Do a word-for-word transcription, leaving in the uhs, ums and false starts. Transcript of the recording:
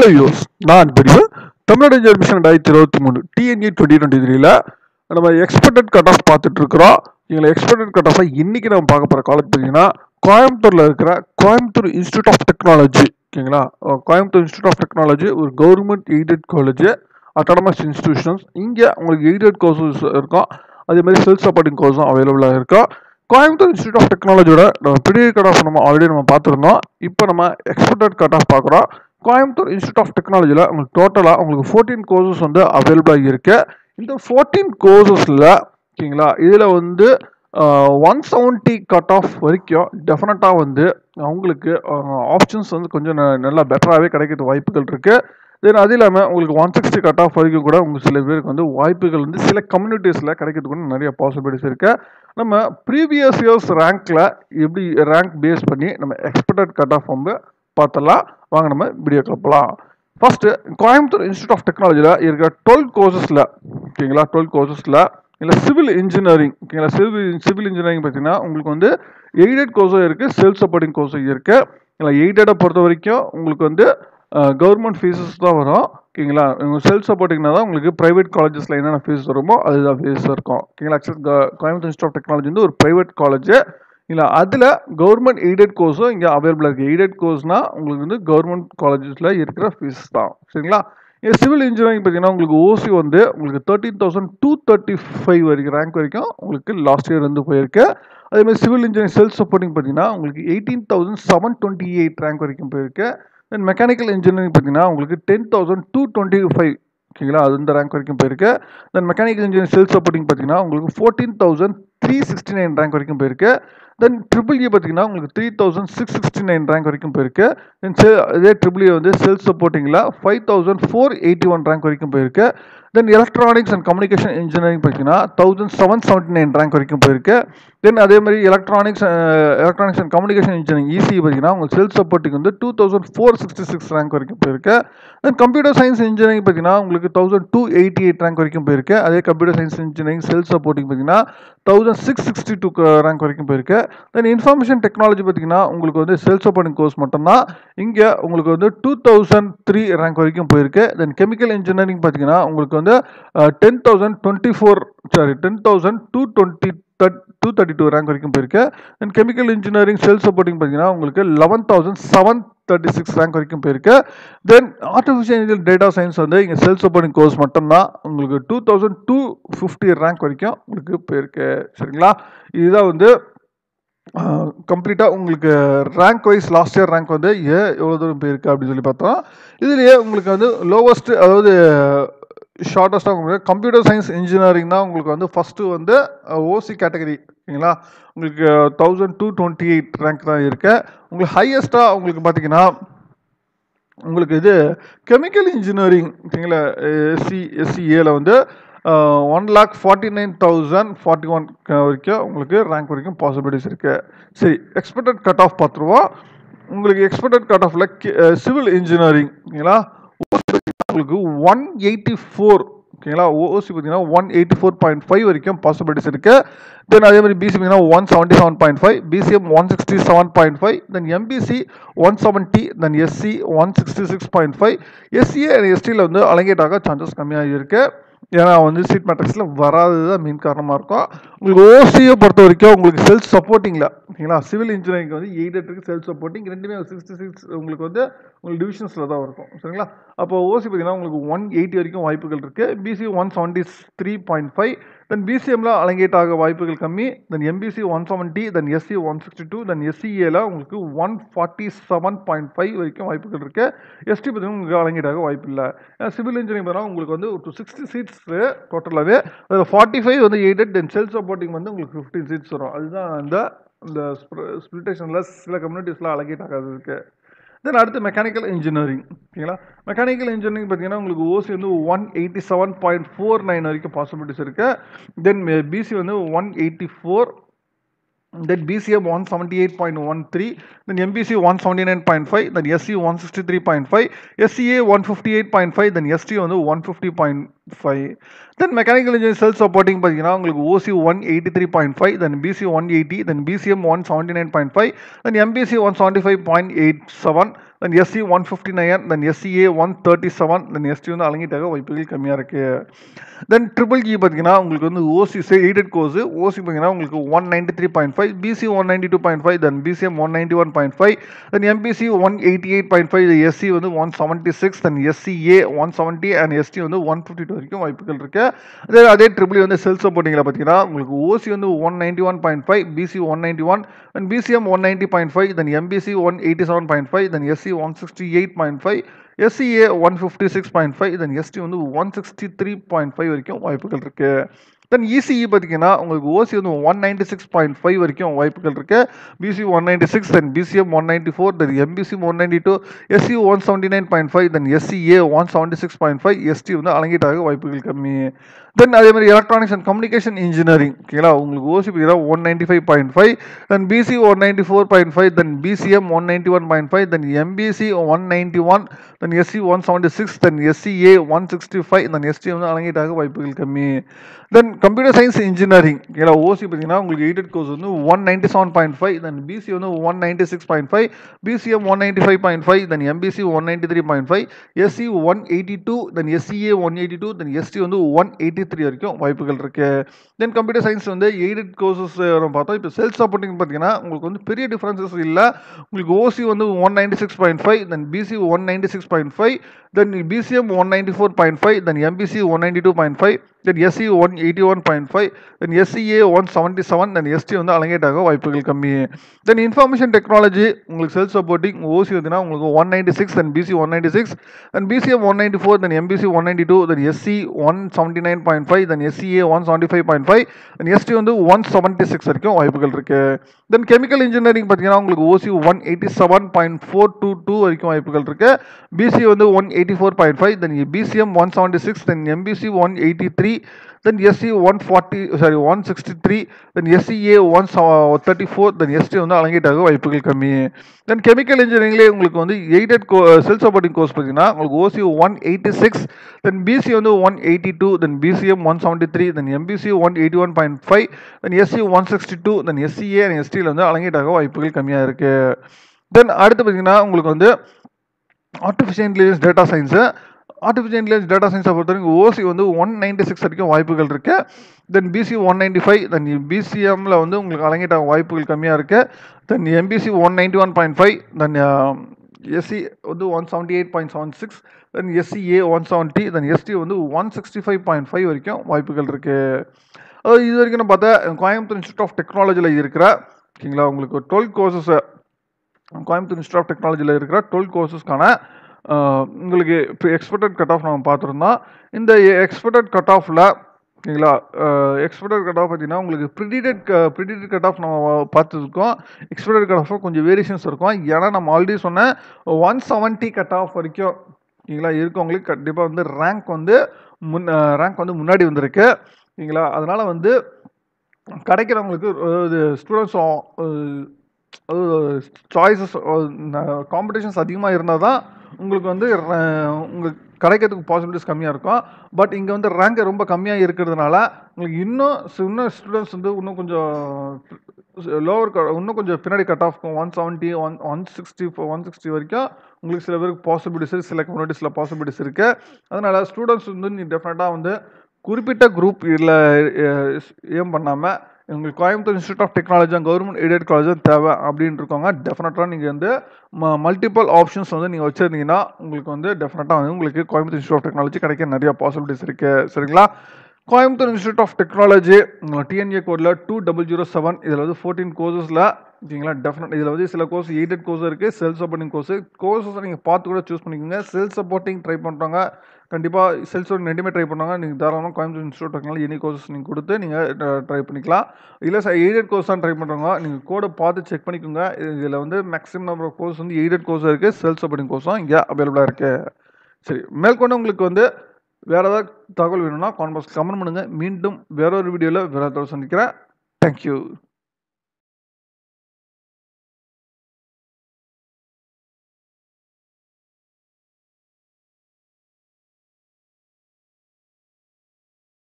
Hello viewers, நான் Anbariv Tamil Nadu admission ரெண்டாயிரத்தி இருபத்தி மூணு T N E A twenty twenty-three நம்ம எக்ஸ்பெக்டட் கட் ஆஃப் பார்த்துட்டு இருக்கிறோம். எங்களை எக்ஸ்பெக்டட் கட் ஆஃப் இன்னைக்கு நம்ம பார்க்க போகிற காலேஜ் பார்த்தீங்கன்னா கோயம்புத்தூரில் இருக்கிற கோயம்புத்தூர் இன்ஸ்டியூட் ஆஃப் டெக்னாலஜி. ஓகேங்களா, கோயம்புத்தூர் இன்ஸ்டியூட் ஆஃப் டெக்னாலஜி ஒரு government aided college, autonomous institutions. இங்கே உங்களுக்கு எய்டட் கோர்சஸ் இருக்கும், அதே மாதிரி செல்ஃப் சப்போர்ட்டிங் கோர்ஸும் அவைலபிளாக இருக்கும். கோயம்புத்தூர் இன்ஸ்டியூட் ஆஃப் டெக்னாலஜியோட நம்ம ப்ரீ கட் ஆஃப் நம்ம ஆல்ரெடி நம்ம பார்த்துருந்தோம். இப்போ நம்ம எக்ஸ்பெக்டட் கட் ஆஃப் பார்க்குறோம். கோயம்புத்தூர் இன்ஸ்டியூட் ஆஃப் டெக்னாலஜியில் உங்களுக்கு டோட்டலாக உங்களுக்கு ஃபோர்டீன் கோர்சஸ் வந்து அவைலபிளாக இருக்குது. இந்த ஃபோர்டீன் கோர்சஸில் ஓகேங்களா, இதில் வந்து ஒன் செவன்ட்டி கட் ஆஃப் வரைக்கும் டெஃபினட்டாக வந்து அவங்களுக்கு ஆப்ஷன்ஸ் வந்து கொஞ்சம் நல்லா பெட்டராகவே கிடைக்கிறது வாய்ப்புகள் இருக்குது. தென் அது இல்லாமல் உங்களுக்கு ஒன் சிக்ஸ்டி கட் ஆஃப் வரைக்கும் கூட உங்களுக்கு சில பேருக்கு வந்து வாய்ப்புகள் வந்து சில கம்யூனிட்டிஸில் கிடைக்கிறதுக்கு கூட நிறைய பாசிபிலிட்டிஸ் இருக்குது. நம்ம ப்ரீவியஸ் இயர்ஸ் ரேங்க்கில் எப்படி ரேங்க் பேஸ் பண்ணி நம்ம எக்ஸ்பெக்டட் கட் ஆஃப் வந்து பார்த்தலாம். வாங்க நம்ம வீடியோ கிளப்பலாம். ஃபர்ஸ்ட் கோயம்புத்தூர் இன்ஸ்டியூட் ஆஃப் டெக்னாலஜியில் இருக்கிற டுவெல் கோர்சஸில் ஓகேங்களா, டுவெல் கோர்சஸில் இல்லை சிவில் இன்ஜினியரிங் ஓகேங்களா, சிவில் சிவில் இன்ஜினியரிங் பார்த்தீங்கன்னா உங்களுக்கு வந்து எய்டட் கோர்ஸும் இருக்குது, செல்ஃப் சப்போர்ட்டிங் கோர்ஸும் இருக்குது. இல்லை எய்டடை பொறுத்த வரைக்கும் உங்களுக்கு வந்து கவர்மெண்ட் ஃபீஸஸ் தான் வரும். ஓகேங்களா, செல்ஃப் சப்போர்ட்டிங்னா தான் உங்களுக்கு ப்ரைவேட் காலேஜஸில் என்னென்ன ஃபீஸ் வருமோ அதுதான் ஃபீஸ் இருக்கும். ஓகேங்களா, actual Coimbatore institute of technology வந்து ஒரு ப்ரைவேட் காலேஜ். இல்லை அதில் கவர்மெண்ட் எய்டட் கோர்ஸும் இங்கே அவைலபிளாக இருக்குது. எய்டட் கோர்ஸ்னால் உங்களுக்கு வந்து கவர்மெண்ட் காலேஜஸில் இருக்கிற ஃபீஸ் தான். சரிங்களா, இங்கே சிவில் இன்ஜினியரிங் பார்த்தீங்கன்னா உங்களுக்கு ஓசி வந்து உங்களுக்கு thirteen thousand two thirty five வரைக்கும் ரேங்க் வரைக்கும் உங்களுக்கு லாஸ்ட் இயர் வந்து போயிருக்கு. அதேமாதிரி சிவில் இன்ஜினியரிங் செல்ஃப் சப்போர்ட்டிங் பார்த்தீங்கன்னா உங்களுக்கு eighteen thousand seven twenty eight rank வரைக்கும் போயிருக்கு. தென் மெக்கானிக்கல் இன்ஜினியரிங் பார்த்தீங்கன்னா உங்களுக்கு ten thousand two twenty five ஓகேங்களா, அது இந்த ரேங்க் வரைக்கும் போயிருக்கு. Then mechanical engineering self supporting பார்த்தீங்கன்னா உங்களுக்கு fourteen thousand three sixty nine rank வரைக்கும் போயிருக்கு. தென் ட்ரிபிள் இ பார்த்தீங்கன்னா உங்களுக்கு three thousand six sixty nine rank வரைக்கும் போயிருக்கு. தென் இதே ட்ரிபிள் இ வந்து செல்ஃப் சப்போர்ட்டிங்கில் five thousand four eighty one rank வரைக்கும் போயிருக்கு. Then electronics and communication engineering பார்த்தீங்கன்னா thousand seven seventy nine rank வரைக்கும் போயிருக்கு. தென் அதே மாதிரி electronics electronics and communication engineering EC பார்த்தீங்கன்னா உங்களுக்கு செல்ஃப் சப்போர்ட்டிங் வந்து two thousand four sixty six rank வரைக்கும் போயிருக்கு. தென் கம்ப்யூட்டர் சயின்ஸ் இன்ஜினியரிங் பார்த்தீங்கன்னா உங்களுக்கு thousand two eighty eight rank வரைக்கும் போயிருக்கு. அதே computer science engineering self supporting பார்த்தீங்கன்னா thousand six sixty two rank வரைக்கும் போயிருக்கு. தென் இன்ஃபர்மேஷன் டெக்னாலஜி பார்த்தீங்கன்னா உங்களுக்கு வந்து செல்ஃப் சப்போர்ட்டிங் கோர்ஸ் மட்டும்தான். இங்கே உங்களுக்கு வந்து டூ தௌசண்ட் த்ரீ ரேங்க் வரைக்கும் போயிருக்கு. தென் கெமிக்கல் இன்ஜினியரிங் பார்த்தீங்கன்னா உங்களுக்கு வந்து ten thousand twenty four sorry ten thousand two twenty two thirty two rank வரைக்கும் போயிருக்கு. Then chemical engineering self supporting பார்த்தீங்கன்னா உங்களுக்கு eleven thousand seven thirty six rank வரைக்கும் போயிருக்கு. தென் ஆர்டிஃபிஷியல் டேட்டா சயின்ஸ் வந்து இங்கே செல்ஃப் சப்போர்ட்டிங் கோர்ஸ் மட்டும்தான் உங்களுக்கு two thousand two fifty rank வரைக்கும் உங்களுக்கு போயிருக்கு. சரிங்களா, இதுதான் வந்து கம்ப்ளீட்டாக உங்களுக்கு rank wise last year rank வந்து ஏன் எவ்வளோ தூரம் போயிருக்கு அப்படின்னு சொல்லி பார்த்தோம். இதுலேயே உங்களுக்கு வந்து லோவஸ்ட் அதாவது ஷார்ட்டஸ்ட்டாக உங்களுக்கு கம்ப்யூட்டர் சயின்ஸ் இன்ஜினியரிங் தான் உங்களுக்கு வந்து ஃபஸ்ட்டு வந்து ஓசி கேட்டகரி ஓகேங்களா, உங்களுக்கு thousand two twenty eight rank தான் இருக்கு. உங்களுக்கு ஹையஸ்ட்டாக உங்களுக்கு பார்த்தீங்கன்னா உங்களுக்கு இது கெமிக்கல் இன்ஜினியரிங் ஓகேங்களா, எஸ்சி எஸ்சிஏல வந்து one lakh forty nine thousand forty one வரைக்கும் உங்களுக்கு ரேங்க் வரைக்கும் பாசிபிலிட்டிஸ் இருக்குது. சரி, எக்ஸ்பெக்டட் கட் ஆஃப் பார்த்துருவோம். உங்களுக்கு எக்ஸ்பெக்டட் கட் ஆஃபில் சிவில் இன்ஜினியரிங் ஓகேங்களா உங்களுக்கு ஒன் எயிட்டி ஃபோர் ஓகேங்களா, ஓசி பார்த்தீங்கன்னா one eighty four point five வரைக்கும் பாசிபிலிட்டிஸ் இருக்குது. தென் அதே மாதிரி பிசி பார்த்தீங்கன்னா one seventy seven point five, BCM one sixty seven point five, then MBC one seventy, then SC one sixty six point five. SCA and எஸ்டியில் வந்து அலங்கேட்டாக chances கம்மியாக இருக்குது. ஏன்னா வந்து சீட் மேட்ரிக்ஸில் வராது தான் மெயின் காரணமாக இருக்கும். உங்களுக்கு ஓசியை பொறுத்த வரைக்கும் உங்களுக்கு செல்ஃப் சப்போர்ட்டிங்கில் ஓகேங்களா, சிவில் இன்ஜினியரிங் வந்து எய்டட் இருக்குது, செல்ஃப் சப்போர்ட்டிங் ரெண்டுமே சிக்ஸ்டி சிக்ஸ் உங்களுக்கு வந்து உங்களுக்கு டிவிஷன்ஸில் தான் இருக்கும். சரிங்களா, அப்போ ஓசி பார்த்தீங்கன்னா உங்களுக்கு ஒன் எயிட்டி வரைக்கும் வாய்ப்புகள் இருக்குது. BC one seventy three point five, then பிசிஎம்ல அலங்கேட் ஆக வாய்ப்புகள் கம்மி. Then MBC one seventy, then SC one sixty two, then எஸ்சிஏல உங்களுக்கு one forty seven point five வரைக்கும் வாய்ப்புகள் இருக்குது. எஸ்டி பார்த்தீங்கன்னா உங்களுக்கு அலங்கேட் ஆக வாய்ப்பு இல்லை. சிவில் இன்ஜினியரிங் பார்த்தீங்கன்னா உங்களுக்கு வந்து ஒரு சிக்ஸ்டி சீட்ஸ் டோட்டலாகவே, அதில் ஃபார்ட்டி ஃபைவ் வந்து எய்டட், தென் செல்ஃப் சப்போர்ட்டிங் வந்து உங்களுக்கு ஃபிஃப்டீன் சீட்ஸ் வரும். அதுதான் அந்த இந்த ஸ்பிளிட்டேஷனில் சில கம்யூனிட்டிஸில் அலங்கேட் ஆகாது இருக்குது. தென் அடுத்து மெக்கானிக்கல் இன்ஜினியரிங் ஓகேங்களா, மெக்கானிக்கல் இன்ஜினியரிங் பார்த்தீங்கன்னா உங்களுக்கு ஓசி வந்து one eighty seven point four nine வரைக்கும் பாசிபிலிட்டிஸ் இருக்குது. தென் பிசி வந்து one eighty four, then B C M one seventy-eight point one three, then M B C one seventy-nine point five, then S C one sixty-three point five, S C A one fifty-eight point five, then S T வந்து one fifty point five. Then mechanical engineering self supporting பார்த்தீங்கன்னா உங்களுக்கு O C one eighty-three point five, then B C one eighty, then B C M one seventy-nine point five, then M B C one seventy-five point eight seven, then SC one fifty nine then SCA one thirty seven then ST வந்து அலங்கிட்டாக வாய்ப்புகள் கம்மியாக இருக்குது. தென் triple E பார்த்தீங்கன்னா உங்களுக்கு வந்து ஓசி aided course OC பார்த்தீங்கன்னா உங்களுக்கு one ninety three point five BC one ninety two point five then BCM one ninety one point five then MBC one eighty eight point five SC வந்து one seventy six then SCA one seventy and ST வந்து one fifty two வரைக்கும் வாய்ப்புகள் இருக்கு. அதே அதே triple வந்து செல் சப்போர்ட்டிங்கில் பார்த்தீங்கன்னா உங்களுக்கு ஓசி வந்து one ninety one point five BC one ninety one then BCM one ninety point five then MBC one eighty seven point five then SC one sixty eight point five SCA one fifty six point five then ST வந்து one sixty three point five வரைக்கும் வாய்ப்புகள் இருக்கு. Then ECE பார்த்தீங்கன்னா உங்களுக்கு OC வந்து one ninety six point five வரைக்கும் வாய்ப்புகள் இருக்கு. BC one ninety six then BCM one ninety four then MBC one ninety two SC one seventy nine point five then SCA one seventy six point five ST வந்து அலங்கிட்டாக வாய்ப்புகள் கம்மி. தென் அதே மாதிரி electronics and communication engineering ஓகேங்களா உங்களுக்கு OC பார்த்தீங்கன்னா one ninety five point five then BC one ninety four point five then BCM one ninety one point five then MBC one ninety one then SC one seventy six then SCA one sixty five then ST வந்து அலங்கிட்டாக வாய்ப்புகள் கம்மி. தென் computer science engineering ஓகேங்களா OC பார்த்தீங்கன்னா உங்களுக்கு aided course வந்து one ninety seven point five then BC வந்து one ninety six point five BCM one ninety five point five then MBC one ninety three point five SC one eighty two then SCA one eighty two then ST வந்து one eighty three வரைக்கும் வாய்ப்புகள் இருக்கு. Then computer science வந்து aided courses பார்த்தோம். இப்போ self supporting பார்த்தீங்கன்னா உங்களுக்கு வந்து பெரிய டிஃபரன்சஸ் இல்லை. உங்களுக்கு ஓசி வந்து one ninety six point five then BC one ninety six point five then BCM one ninety four point five then MBC one ninety two point five then SC one eighty one point five then SCA one seventy seven then ST வந்து அலங்கேட்டாக வாய்ப்புகள் கம்மி. Then information technology உங்களுக்கு self supporting OC பார்த்தீங்கன்னா உங்களுக்கு one ninety six then BC one ninety six then BCM one ninety four then MBC one ninety two then SC one seventy nine point five then SCA one seventy five point five then ST வந்து one seventy six வரைக்கும் வாய்ப்புகள் இருக்கு. Then chemical engineering பார்த்தீங்கன்னா உங்களுக்கு OC one eighty seven point four two two வரைக்கும் வாய்ப்புகள் இருக்கு. BC வந்து one eighty four point five then BCM one seventy six then MBC one eighty three then SC one forty sorry one sixty three தென் SCA one thirty four then ST வந்து அலங்கிட்டாக வாய்ப்புகள் கம்மி. Then chemical இன்ஜினியரிங்லேயே உங்களுக்கு வந்து aided கோ self supporting course பார்த்தீங்கன்னா உங்களுக்கு OC one eighty six then BC வந்து one eighty two then BCM one seventy three then MBC one eighty one point five then SC one sixty two then SCA and எஸ்டியில் வந்து அலங்கிட்டாக வாய்ப்புகள் கம்மியாக இருக்குது. Then அடுத்து பார்த்தீங்கன்னா உங்களுக்கு வந்து artificial intelligence data science artificial intelligence data சயின்ஸை பொறுத்த வரைக்கும் ஓசி வந்து ஒன் நைன்டி சிக்ஸ் வரைக்கும் வாய்ப்புகள் இருக்குது. Then BC one ninety five then பிசிஎம்மில் வந்து உங்களுக்கு அலங்கிட்டாக வாய்ப்புகள் கம்மியாக இருக்குது. Then MBC one ninety one point five then SC வந்து one seventy eight point seven six then SCA one seventy then ST வந்து one sixty five point five வரைக்கும் வாய்ப்புகள் இருக்குது. அதாவது இது வரைக்கும் பார்த்தா கோயம்புத்தூர் இன்ஸ்டியூட் ஆஃப் டெக்னாலஜியில் இருக்கிற ஓகேங்களா உங்களுக்கு twelve courses Coimbatore institute of டெக்னாலஜியில் இருக்கிற டுவெல் கோர்சஸ்க்கான உங்களுக்கு இப்போ எக்ஸ்பெக்டட் கட் ஆஃப் நம்ம பார்த்துருந்தோம். இந்த எக்ஸ்பெக்டட் கட் ஆஃபில் ஓகேங்களா எக்ஸ்பெக்டட் கட் ஆஃப் பார்த்தீங்கன்னா உங்களுக்கு ப்ரிடிடட் ப்ரிடிடட் கட் ஆஃப் நம்ம பார்த்துருக்கோம். எக்ஸ்பெக்டட் கட் ஆஃப் கொஞ்சம் வேரியேஷன்ஸ் இருக்கும். ஏன்னா நம்ம ஆல்ரெடி சொன்ன ஒன் செவன்ட்டி கட் ஆஃப் வரைக்கும் ஓகேங்களா இருக்கவங்களுக்கு கண்டிப்பாக வந்து ரேங்க் வந்து முன் ரேங்க் வந்து முன்னாடி வந்திருக்கு ஓகேங்களா. அதனால் வந்து கிடைக்கிறவங்களுக்கு ஸ்டூடெண்ட்ஸ் சாய்ஸஸ் காம்படிஷன்ஸ் அதிகமாக இருந்தால் தான் உங்களுக்கு வந்து உங்களுக்கு கிடைக்கிறதுக்கு பாசிபிலிட்டிஸ் கம்மியாக இருக்கும். பட் இங்கே வந்து ரேங்க் ரொம்ப கம்மியாக இருக்கிறதுனால உங்களுக்கு இன்னும் இன்னும் ஸ்டூடெண்ட்ஸ் வந்து இன்னும் கொஞ்சம் லோவர் இன்னும் கொஞ்சம் பின்னாடி cut off one seventy one one sixty one sixty வரைக்கும் உங்களுக்கு சில பேருக்கு பாசிபிலிட்டிஸ் இருக்குது, சில கம்யூனிட்டிஸில் பாசிபிலிட்டிஸ் இருக்குது. அதனால் ஸ்டூடெண்ட்ஸ் வந்து நீ டெஃபினட்டாக வந்து குறிப்பிட்ட குரூப் இல்லை ஏம் பண்ணாமல் உங்களுக்கு Coimbatore institute of technology government aided காலேஜும் தேவை அப்படின்னு இருக்கவங்க டெஃபினட்டாக நீங்கள் வந்து ம மல்டிபிள் ஆப்ஷன்ஸ் வந்து நீங்கள் வச்சுருந்தீங்கன்னா உங்களுக்கு வந்து டெஃபினட்டாக வந்து உங்களுக்கு கோயம்புத்தூர் இன்ஸ்டியூட் ஆஃப் டெக்னாலஜி கிடைக்க நிறைய பாசிபிலிட்டிஸ் இருக்குது சரிங்களா. Coimbatore institute of technology DNA கோடில் டூ டபுள் ஜீரோ செவன் இதில் வந்து ஃபோர்டீன் கோர்சஸில் ஓகேங்களா டெஃபினட் இதில் வந்து சில கோர்ஸ் எய்டட் கோர்ஸ் இருக்குது, செல்ஃப் சப்போர்ட்டிங் கோர்ஸ் கோர்ஸஸ் நீங்கள் பார்த்து கூட சூஸ் பண்ணிக்கோங்க. செல்ஃப் சப்போர்ட்டிங் ட்ரை பண்ணுறாங்க கண்டிப்பாக செல்ஃப் சப்போர்ட்டிங் ரெண்டுமே ட்ரை பண்ணுவாங்க. நீங்கள் தாராளமாக Coimbatore institute of technology any courses நீங்கள் கொடுத்து நீங்கள் ட்ரை பண்ணிக்கலாம். இல்லை சார் எய்டட் கோர்ஸ் தான் ட்ரை பண்ணுறாங்க நீங்கள் கோடை பார்த்து செக் பண்ணிக்கோங்க. இதில் வந்து மேக்ஸிமம் நம்பர் ஆஃப் கோர்ஸ் வந்து எய்டட் கோர்ஸ் இருக்குது, செல்ஃப் சப்போர்ட்டிங் கோர்ஸும் இங்கே அவைலபிளாக இருக்குது. சரி மேற்கொண்டு உங்களுக்கு வந்து வேறு ஏதாவது தகவல் வேணும்னா கான்பாக்ஸ் கமெண்ட் பண்ணுங்கள். மீண்டும் வேற ஒரு வீடியோவில் வேறு ஏதாவது சந்திக்கிறேன். தேங்க்யூ.